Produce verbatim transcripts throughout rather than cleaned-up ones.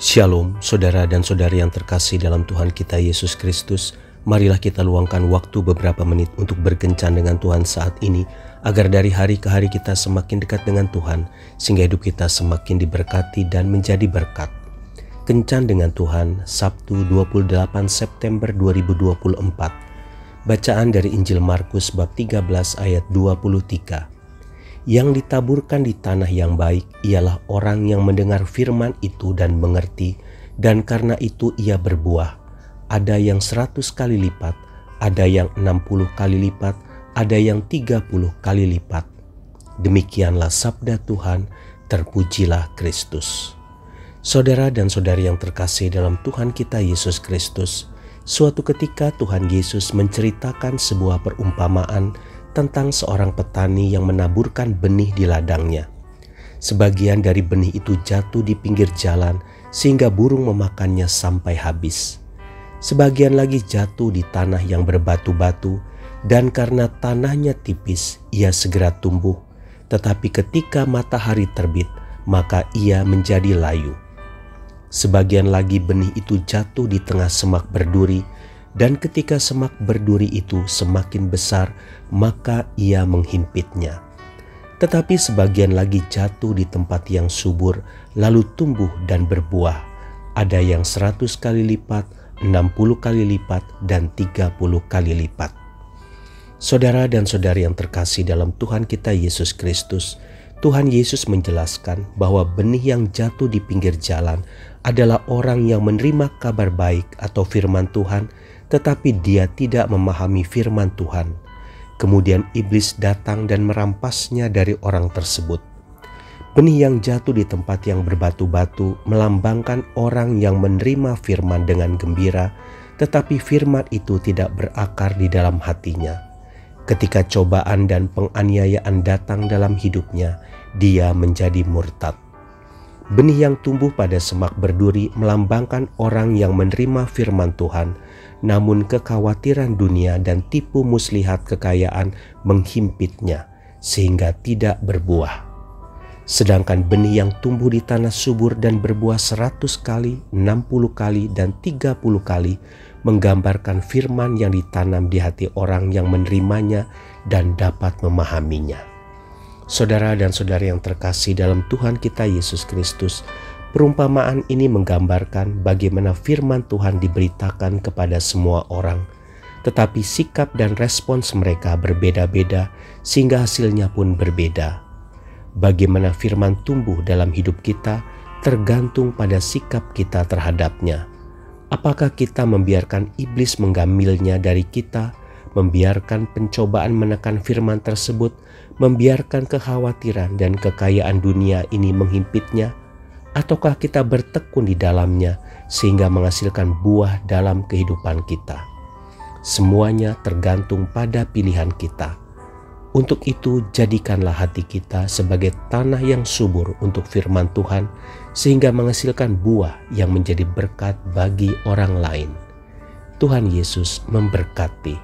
Shalom, saudara dan saudari yang terkasih dalam Tuhan kita Yesus Kristus. Marilah kita luangkan waktu beberapa menit untuk berkencan dengan Tuhan saat ini, agar dari hari ke hari kita semakin dekat dengan Tuhan, sehingga hidup kita semakin diberkati dan menjadi berkat. Kencan dengan Tuhan, Sabtu dua puluh delapan September dua ribu dua puluh empat. Bacaan dari Injil Markus bab tiga belas ayat dua puluh tiga. Yang ditaburkan di tanah yang baik ialah orang yang mendengar firman itu dan mengerti, dan karena itu ia berbuah. Ada yang seratus kali lipat, ada yang enam puluh kali lipat, ada yang tiga puluh kali lipat. Demikianlah sabda Tuhan, terpujilah Kristus. Saudara dan saudari yang terkasih dalam Tuhan kita Yesus Kristus, suatu ketika Tuhan Yesus menceritakan sebuah perumpamaan tentang seorang petani yang menaburkan benih di ladangnya. Sebagian dari benih itu jatuh di pinggir jalan sehingga burung memakannya sampai habis. Sebagian lagi jatuh di tanah yang berbatu-batu, dan karena tanahnya tipis ia segera tumbuh, tetapi ketika matahari terbit maka ia menjadi layu. Sebagian lagi benih itu jatuh di tengah semak berduri, dan ketika semak berduri itu semakin besar, maka ia menghimpitnya. Tetapi sebagian lagi jatuh di tempat yang subur, lalu tumbuh dan berbuah. Ada yang seratus kali lipat, enam puluh kali lipat, dan tiga puluh kali lipat. Saudara dan saudari yang terkasih dalam Tuhan kita Yesus Kristus, Tuhan Yesus menjelaskan bahwa benih yang jatuh di pinggir jalan adalah orang yang menerima kabar baik atau firman Tuhan, tetapi dia tidak memahami firman Tuhan. Kemudian iblis datang dan merampasnya dari orang tersebut. Benih yang jatuh di tempat yang berbatu-batu melambangkan orang yang menerima firman dengan gembira, tetapi firman itu tidak berakar di dalam hatinya. Ketika cobaan dan penganiayaan datang dalam hidupnya, dia menjadi murtad. Benih yang tumbuh pada semak berduri melambangkan orang yang menerima firman Tuhan, namun kekhawatiran dunia dan tipu muslihat kekayaan menghimpitnya sehingga tidak berbuah. Sedangkan benih yang tumbuh di tanah subur dan berbuah seratus kali, enam puluh kali, dan tiga puluh kali menggambarkan firman yang ditanam di hati orang yang menerimanya dan dapat memahaminya. Saudara dan saudari yang terkasih dalam Tuhan kita Yesus Kristus, perumpamaan ini menggambarkan bagaimana firman Tuhan diberitakan kepada semua orang, tetapi sikap dan respons mereka berbeda-beda sehingga hasilnya pun berbeda. Bagaimana firman tumbuh dalam hidup kita tergantung pada sikap kita terhadapnya. Apakah kita membiarkan iblis menggamilnya dari kita, membiarkan pencobaan menekan firman tersebut, membiarkan kekhawatiran dan kekayaan dunia ini menghimpitnya, ataukah kita bertekun di dalamnya sehingga menghasilkan buah dalam kehidupan kita? Semuanya tergantung pada pilihan kita. Untuk itu, jadikanlah hati kita sebagai tanah yang subur untuk firman Tuhan, sehingga menghasilkan buah yang menjadi berkat bagi orang lain. Tuhan Yesus memberkati.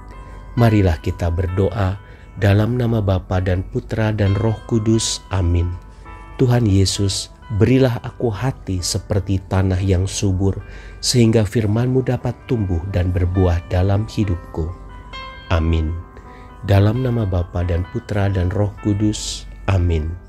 Marilah kita berdoa dalam nama Bapa dan Putra dan Roh Kudus. Amin. Tuhan Yesus, berilah aku hati seperti tanah yang subur, sehingga firman-Mu dapat tumbuh dan berbuah dalam hidupku. Amin. Dalam nama Bapa dan Putra dan Roh Kudus. Amin.